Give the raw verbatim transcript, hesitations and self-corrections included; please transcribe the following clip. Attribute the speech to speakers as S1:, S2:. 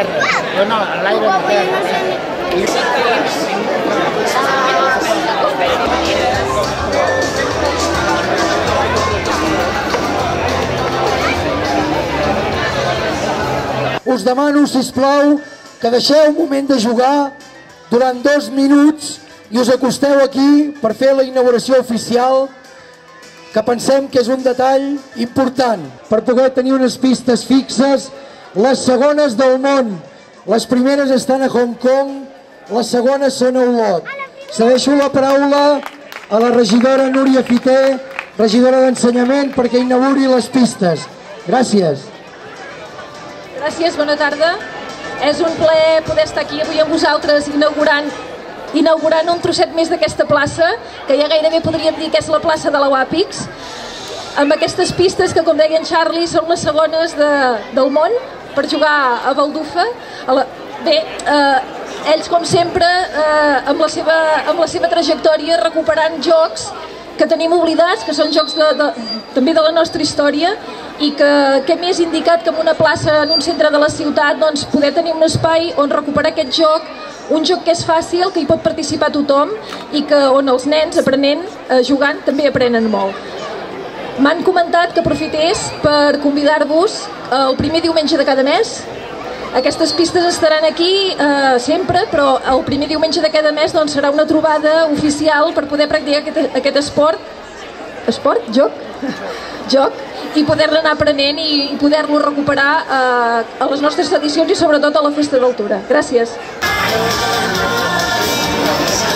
S1: terra. No, l'aire de terra.
S2: Us demano, sisplau, que deixeu un moment de jugar durant dos minuts i us acosteu aquí per fer la inauguració oficial, que pensem que és un detall important per poder tenir unes pistes fixes, les segones del món. Les primeres estan a Hong Kong, les segones són a Olot. Cedeixo la paraula a la regidora Núria Fiter, regidora d'Ensenyament, perquè inauguri les pistes. Gràcies.
S3: Gràcies, bona tarda. És un plaer poder estar aquí avui amb vosaltres inaugurant inaugurant un trosset més d'aquesta plaça, que ja gairebé podríem dir que és la plaça de la Wapix, amb aquestes pistes que, com deia en Charlie, són les segones de, del món per jugar a Baldufa. A la, bé, eh, ells, com sempre, eh, amb, la seva, amb la seva trajectòria, recuperant jocs que tenim oblidats, que són jocs de, de, també de la nostra història, i que, que més indicat que en una plaça, en un centre de la ciutat, doncs, poder tenir un espai on recuperar aquest joc, un joc que és fàcil, que hi pot participar tothom i que on els nens aprenent, eh, jugant, també aprenen molt. M'han comentat que aprofités per convidar-vos el primer diumenge de cada mes. Aquestes pistes estaran aquí eh, sempre, però el primer diumenge de cada mes doncs, serà una trobada oficial per poder practicar aquest, aquest esport. Esport? Joc? Joc? I poder-ne anar aprenent i, i poder-lo recuperar eh, a les nostres tradicions i sobretot a la Festa d'Altura. Gràcies.